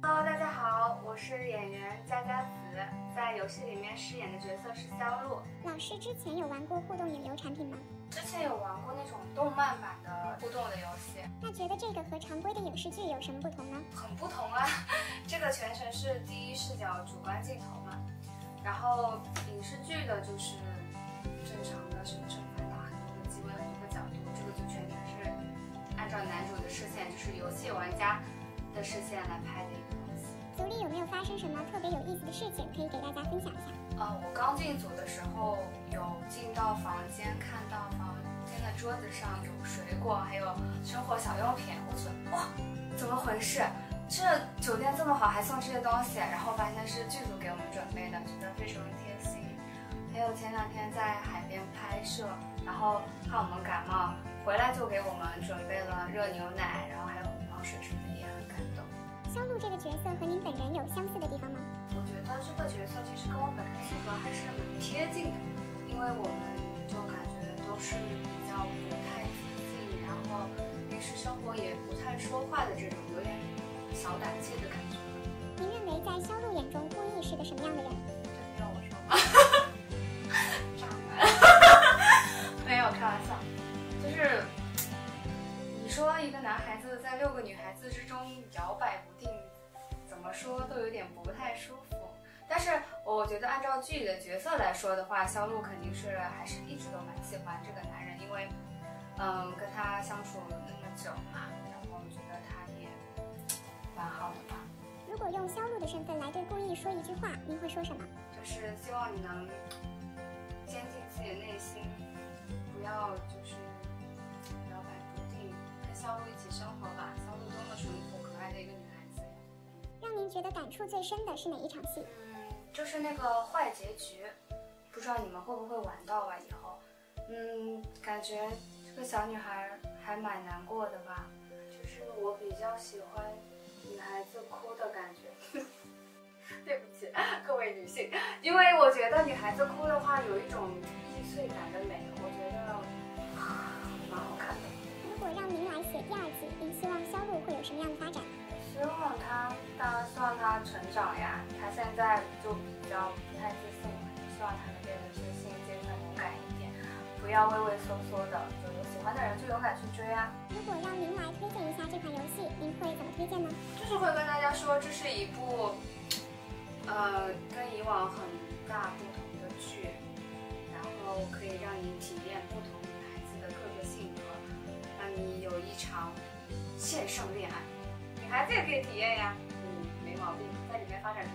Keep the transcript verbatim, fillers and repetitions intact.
Hello， 大家好，我是演员佳佳子，在游戏里面饰演的角色是肖路。 老师之前有玩过互动引流产品吗？ 之前有玩过那种动漫版的互动的游戏。 那觉得这个和常规的影视剧有什么不同呢？ 很不同啊，这个全程是第一视角主观镜头嘛，然后影视剧的就是正常的什么正反打很多个机位很多个角度，这个就全程是按照男主的视线，就是游戏玩家的视线来拍的一个东西。 组里有没有发生什么特别有意思的事情可以给大家分享一下？ 呃，我刚进组的时候有进到房间，看到房间的桌子上有水果，还有生活小用品，我觉得哇，怎么回事？这酒店这么好，还送这些东西，然后发现是剧组给我们准备的，觉得非常的贴心。还有前两天在海边拍摄，然后怕我们感冒，回来就给我们准备了热牛奶，然后还有红糖水什么的，也很感动。 肖路这个角色和您本人有相似的地方吗？ 我觉得这个角色其实跟我本人性格还是蛮贴近的，因为我们就感觉都是比较不太自信，然后平时生活也不太说话的这种有点小胆怯的感觉。 您认为在肖路眼中，顾意是个什么样的人？ 这让我说吗？渣男？没有，开玩笑，就是你说一个男孩子在六个女孩子之中摇摆不定，怎么说都有点不太舒服。但是我觉得按照剧里的角色来说的话，肖路肯定是还是一直都蛮喜欢这个男人，因为嗯跟他相处那么久嘛，然后觉得他也蛮好的吧。 如果用肖路的身份来对顾意说一句话，您会说什么？ 就是希望你能坚定自己的内心，不要就是摇摆不定，跟肖路一起生活吧。肖路多么淳朴可爱的一个女孩子呀！ 让您觉得感触最深的是哪一场戏？ 嗯，就是那个坏结局，不知道你们会不会玩到吧？以后，嗯，感觉这个小女孩还蛮难过的吧。就是我比较喜欢女孩子哭的感觉。对不起，各位女性，因为我觉得女孩子哭的话有一种易碎感的美，我觉得蛮好看的。 如果让您来写第二季，您希望肖路会有什么样的发展？ 希望她，当然希望她成长呀。她现在就比较不太自信了，希望她能变得自信、坚强、勇敢一点，不要畏畏缩缩的，就有喜欢的人就勇敢去追啊。 如果让您来推荐一下这款游戏，您会怎么推荐呢？ 就是会跟大家说，这是一部。呃，跟以往很大不同的剧，然后可以让你体验不同女孩子的各个性格，让你有一场线上恋爱，女孩子也可以体验呀，嗯，没毛病，在里面发展